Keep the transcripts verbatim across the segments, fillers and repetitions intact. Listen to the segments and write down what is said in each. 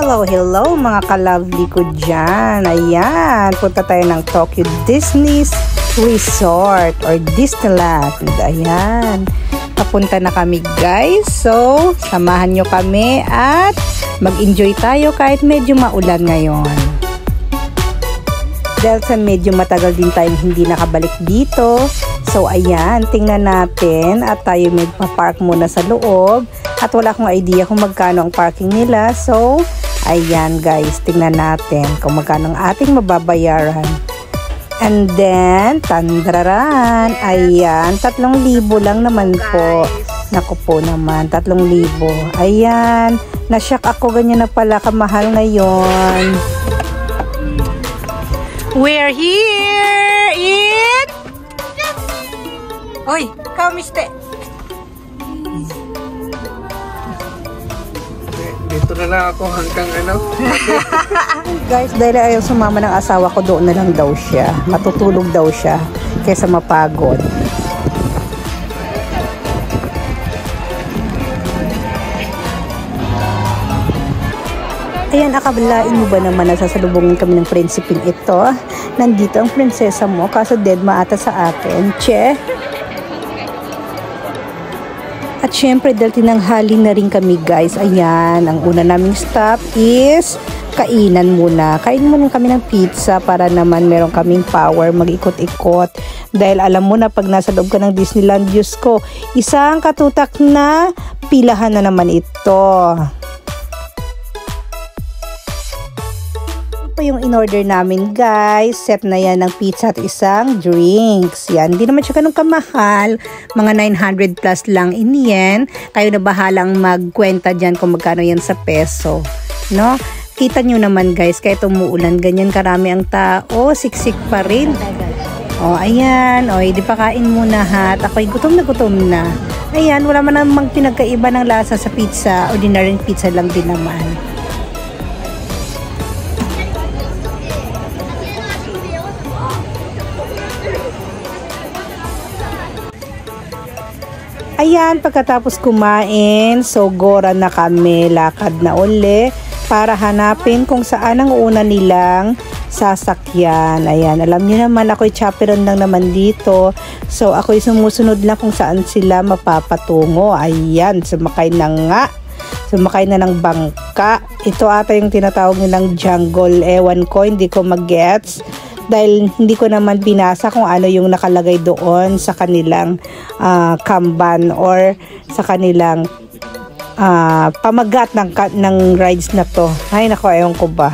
Hello, hello mga ka-lovely ko dyan. Ayan, punta tayo ng Tokyo Disney's Resort or Disneyland. Ayan, papunta na kami guys. So, samahan nyo kami at mag-enjoy tayo kahit medyo maulan ngayon. Dahil sa medyo matagal din tayong hindi nakabalik dito. So, ayan, tingnan natin at tayo magpa-park muna sa loob. At wala akong idea kung magkano ang parking nila. So, ayan guys, tingnan natin kung magkano ang ating mababayaran. And then, tandraran, ayan, tatlong libo lang naman po. Naku po naman, tatlong libo. Ayan, nasyak ako, ganyan na pala kamahal ngayon. We're here in... Uy, kamiste. Dito na lang ako hanggang ano. Guys, dahil ayaw sumama ng asawa ko, doon na lang daw siya. Matutulog daw siya kaysa mapagod. Ayan, akabalain mo ba naman na sasalubungin kami ng prinsiping ito? Nandito ang prinsesa mo, kaso dead maata sa akin. Che? At syempre, dahil tinanghali na rin kami guys, ayan, ang una naming stop is kainan muna. Kain muna kami ng pizza para naman meron kaming power mag-ikot-ikot. Dahil alam mo na pag nasa loob ka ng Disneyland, Diyos ko, isang katutak na pilahan na naman ito. Yung in-order namin guys, set na yan ng pizza at isang drinks. Yan, hindi naman siya ganun kamahal, mga nine hundred plus lang in yen. Kayo na bahalang magkwenta dyan kung magkano yan sa peso, no? Kita nyo naman guys, kahit umuulan ganyan karami ang tao, siksik pa rin. O ayan, o hindi pa kain muna ha, ako'y gutom na gutom na. Ayan, wala man namang pinagkaiba ng lasa sa pizza, ordinary pizza lang din naman. Ayan, pagkatapos kumain, so gora na kami, lakad na uli para hanapin kung saan ang una nilang sasakyan. Ayan, alam niyo naman ako'y chaperon lang naman dito. So ako'y sumusunod lang kung saan sila mapapatungo. Ayan, sumakay na nga. Sumakay na ng bangka. Ito ata yung tinatawag nilang jungle. Ewan ko, hindi ko mag-gets. Dahil hindi ko naman binasa kung ano yung nakalagay doon sa kanilang uh, kamban or sa kanilang uh, pamagat ng, ng rides na to. Ay nako, ewan ko ba.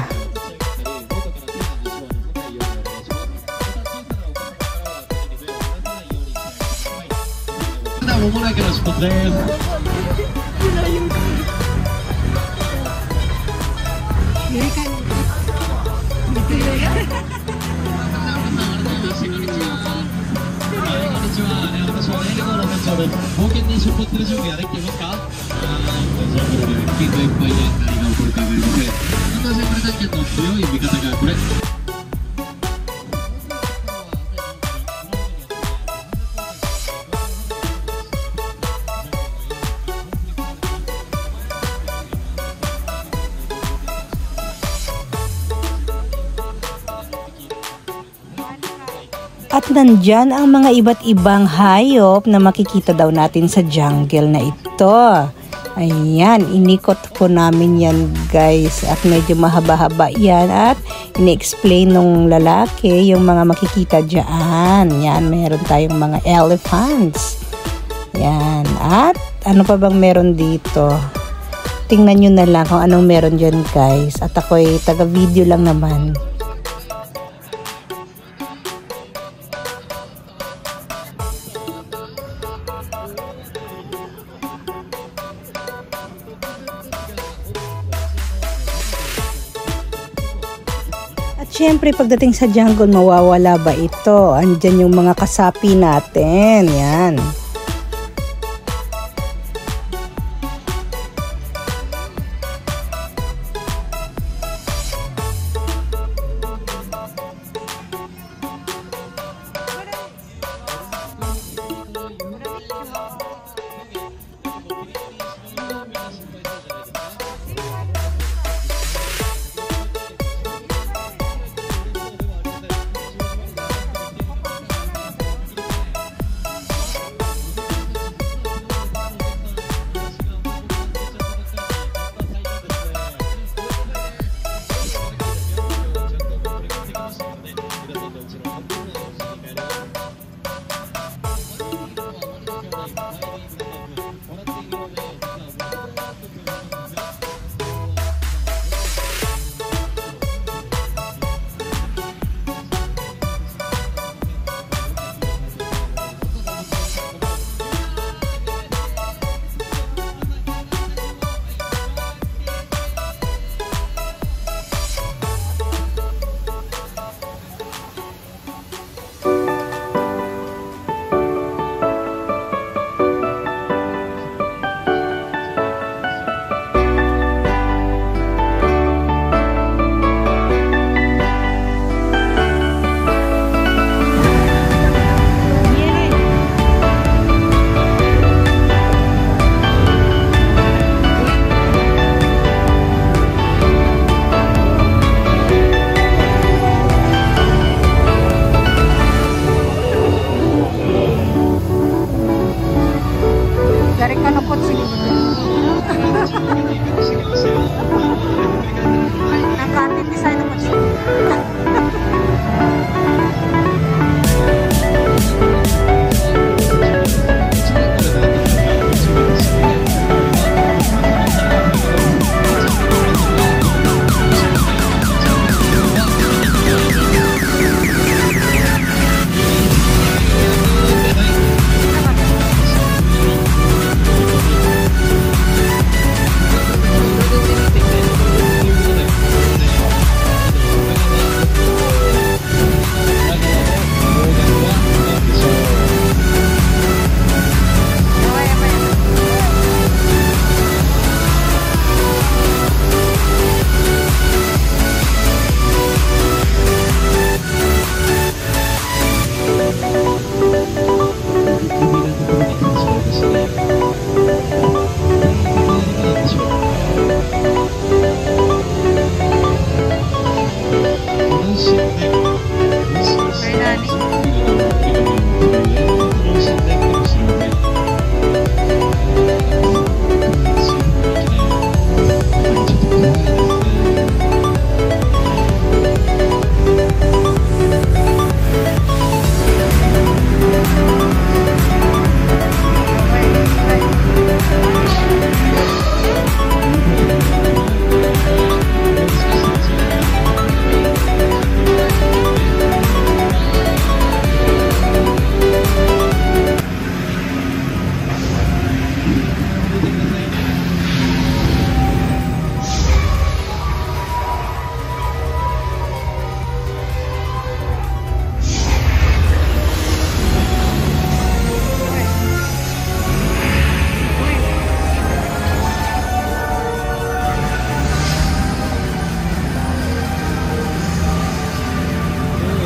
At nandyan ang mga iba't ibang hayop na makikita daw natin sa jungle na ito. Ayan, inikot po namin yan guys. At medyo mahaba-haba yan. At ini-explain nung lalaki yung mga makikita dyan. Yan, meron tayong mga elephants. Yan. At ano pa bang meron dito? Tingnan nyo na lang kung anong meron dyan guys. At ako'y taga-video lang naman. Siyempre, pagdating sa jungle, mawawala ba ito? Andyan yung mga kasapi natin. Yan.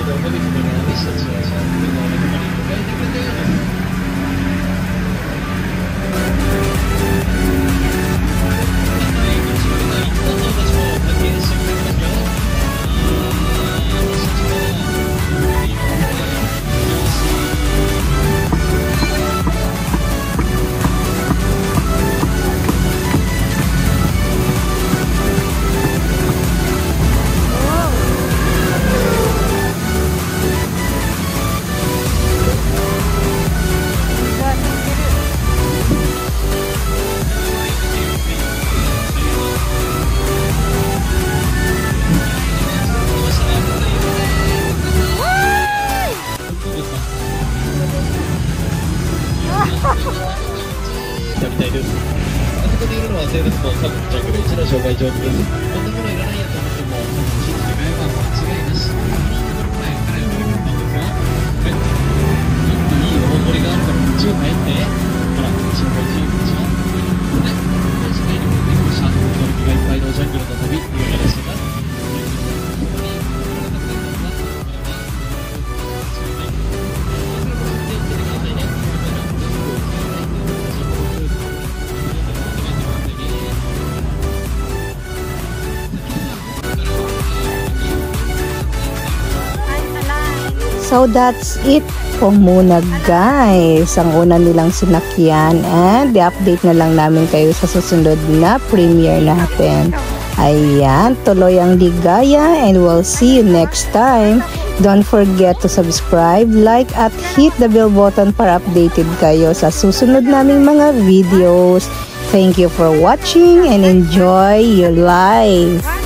みたいです。あそこにいるのは生物の多分ジャングルいちの障害場です。こんなものいらないやと思っても、信じてくれば間違いなし。このところ前から呼びかけたんですよ。で、もっといい大盛りがあるからこっちを帰って。ほら、障害地域でしょ。ね、世界に持ってきました。驚きがいっぱいのジャングルの旅、いかがでしたか？ So that's it po muna guys, ang una nilang sinakyan, and i-update na lang namin kayo sa susunod na premiere natin. Ayan, tuloy ang ligaya and we'll see you next time. Don't forget to subscribe, like at hit the bell button para updated kayo sa susunod naming mga videos. Thank you for watching and enjoy your life!